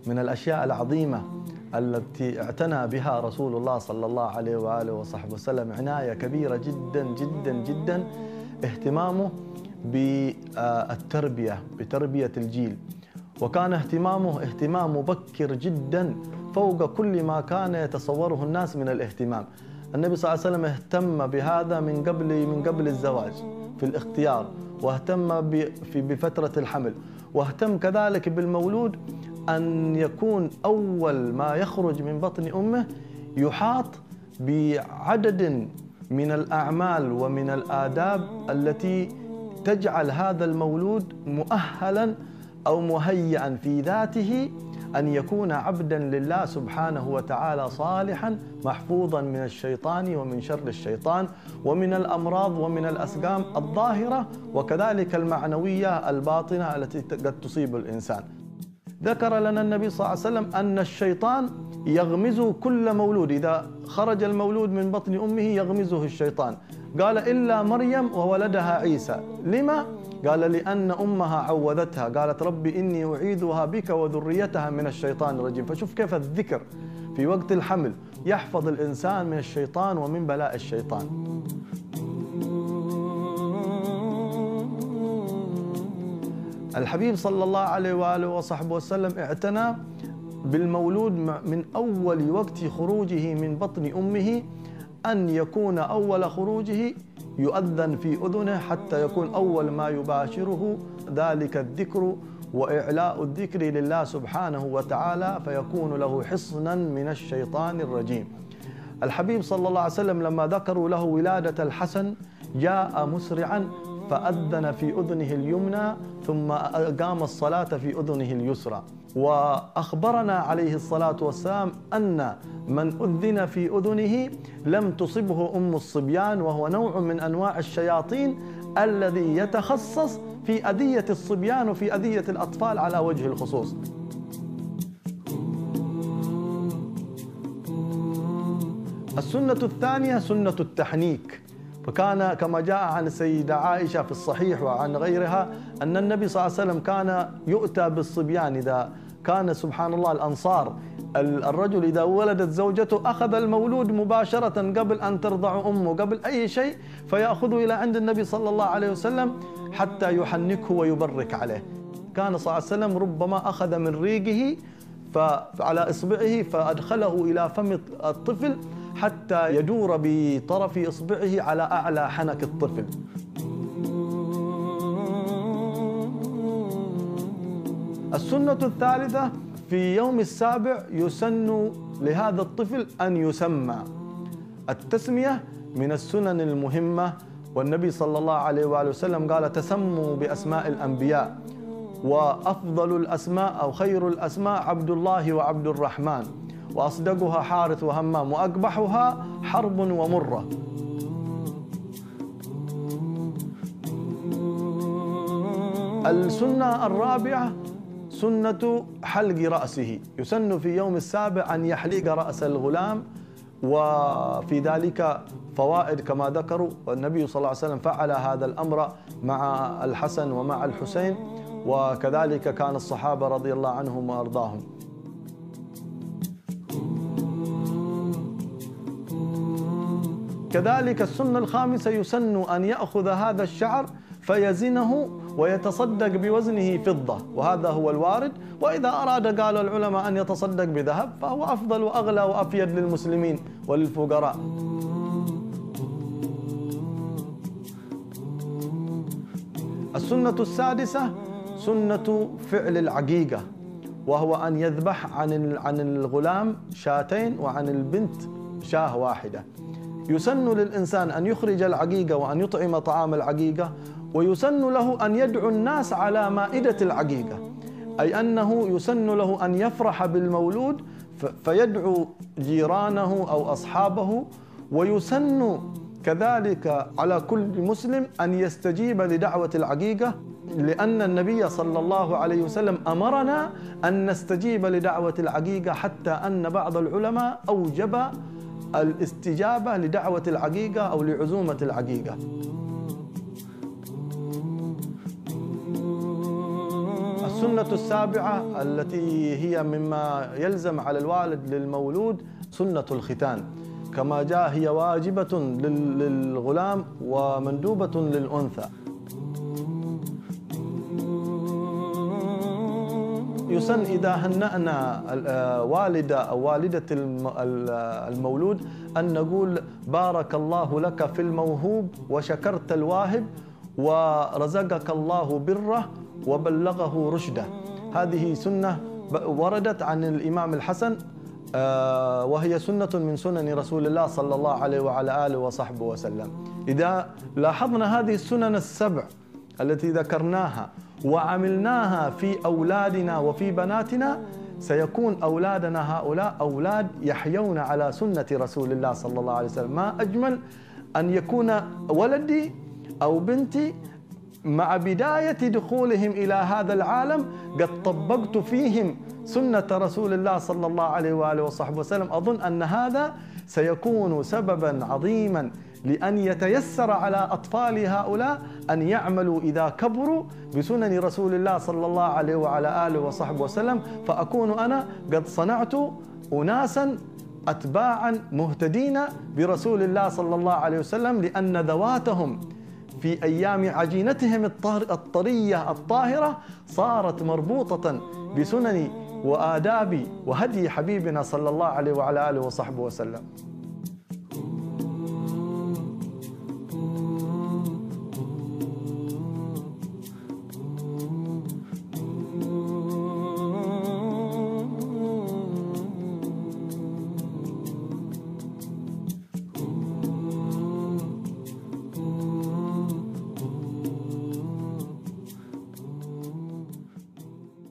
من الأشياء العظيمة التي اعتنى بها رسول الله صلى الله عليه وآله وصحبه وسلم عناية كبيرة جدا جدا جدا اهتمامه بالتربية، بتربية الجيل. وكان اهتمامه اهتمام مبكر جدا فوق كل ما كان يتصوره الناس من الاهتمام. النبي صلى الله عليه وسلم اهتم بهذا من قبل الزواج في الاختيار، واهتم بفترة الحمل، واهتم كذلك بالمولود أن يكون أول ما يخرج من بطن أمه يحاط بعدد من الأعمال ومن الآداب التي تجعل هذا المولود مؤهلاً أو مهيئاً في ذاته أن يكون عبداً لله سبحانه وتعالى صالحاً محفوظاً من الشيطان ومن شر الشيطان ومن الأمراض ومن الأسقام الظاهرة وكذلك المعنوية الباطنة التي قد تصيب الإنسان. ذكر لنا النبي صلى الله عليه وسلم أن الشيطان يغمز كل مولود، إذا خرج المولود من بطن أمه يغمزه الشيطان. قال إلا مريم وولدها عيسى. لما؟ قال لأن أمها عوذتها، قالت ربي إني أعيذها بك وذريتها من الشيطان الرجيم. فشوف كيف الذكر في وقت الحمل يحفظ الإنسان من الشيطان ومن بلاء الشيطان. الحبيب صلى الله عليه وآله وصحبه وسلم اعتنى بالمولود من أول وقت خروجه من بطن أمه، أن يكون أول خروجه يؤذن في أذنه حتى يكون أول ما يباشره ذلك الذكر وإعلاء الذكر لله سبحانه وتعالى، فيكون له حصنا من الشيطان الرجيم. الحبيب صلى الله عليه وسلم لما ذكروا له ولادة الحسن جاء مسرعا فأذن في أذنه اليمنى ثم أقام الصلاة في أذنه اليسرى. وأخبرنا عليه الصلاة والسلام أن من أذن في أذنه لم تصبه أم الصبيان، وهو نوع من أنواع الشياطين الذي يتخصص في أذية الصبيان وفي أذية الأطفال على وجه الخصوص. السنة الثانية سنة التحنيك، فكان كما جاء عن السيدة عائشة في الصحيح وعن غيرها أن النبي صلى الله عليه وسلم كان يؤتى بالصبيان. إذا كان سبحان الله الأنصار الرجل إذا ولدت زوجته أخذ المولود مباشرة قبل أن ترضع أمه قبل أي شيء فيأخذه إلى عند النبي صلى الله عليه وسلم حتى يحنكه ويبرك عليه. كان صلى الله عليه وسلم ربما أخذ من ريقه على إصبعه فأدخله إلى فم الطفل حتى يدور بطرف إصبعه على أعلى حنك الطفل. السنة الثالثة في يوم السابع يسن لهذا الطفل أن يسمى. التسمية من السنن المهمة، والنبي صلى الله عليه وآله وسلم قال تسموا بأسماء الأنبياء، وأفضل الأسماء أو خير الأسماء عبد الله وعبد الرحمن، وأصدقها حارث وهمام، وأقبحها حرب ومرة. السنة الرابعة سنة حلق رأسه. يسن في يوم السابع أن يحلق رأس الغلام، وفي ذلك فوائد كما ذكروا، والنبي صلى الله عليه وسلم فعل هذا الأمر مع الحسن ومع الحسين، وكذلك كان الصحابة رضي الله عنهم وأرضاهم. كذلك السنة الخامسة يسن أن يأخذ هذا الشعر فيزنه ويتصدق بوزنه فضة، وهذا هو الوارد. وإذا أراد قال العلماء أن يتصدق بذهب فهو أفضل وأغلى وأفيد للمسلمين وللفقراء. السنة السادسة سنة فعل العقيقة، وهو أن يذبح عن الغلام شاتين وعن البنت شاة واحدة. يسن للإنسان أن يخرج العقيقة وأن يطعم طعام العقيقة، ويسن له أن يدعو الناس على مائدة العقيقة، أي أنه يسن له أن يفرح بالمولود فيدعو جيرانه أو أصحابه. ويسن كذلك على كل مسلم أن يستجيب لدعوة العقيقة، لأن النبي صلى الله عليه وسلم أمرنا أن نستجيب لدعوة العقيقة، حتى أن بعض العلماء أوجب الاستجابة لدعوة العقيقة أو لعزومة العقيقة. السنة السنة السابعة التي هي مما يلزم على الوالد للمولود سنة الختان، كما جاء هي واجبة للغلام ومندوبة للأنثى. يسن إذا هنأنا والدة أو والدة المولود أن نقول بارك الله لك في الموهوب وشكرت الواهب ورزقك الله بره وبلغه رشده. هذه سنة وردت عن الإمام الحسن، وهي سنة من سنن رسول الله صلى الله عليه وعلى آله وصحبه وسلم. إذا لاحظنا هذه السنن السبع التي ذكرناها وعملناها في أولادنا وفي بناتنا، سيكون أولادنا هؤلاء أولاد يحيون على سنة رسول الله صلى الله عليه وسلم. ما أجمل أن يكون ولدي أو بنتي مع بداية دخولهم إلى هذا العالم قد طبقت فيهم سنة رسول الله صلى الله عليه وآله وصحبه وسلم. أظن أن هذا سيكون سببا عظيما لأن يتيسر على أطفال هؤلاء أن يعملوا إذا كبروا بسنن رسول الله صلى الله عليه وعلى آله وصحبه وسلم، فأكون أنا قد صنعت أناسا أتباعا مهتدين برسول الله صلى الله عليه وسلم، لأن ذواتهم في أيام عجينتهم الطرية الطاهرة صارت مربوطة بسنن وآداب وهدي حبيبنا صلى الله عليه وعلى آله وصحبه وسلم.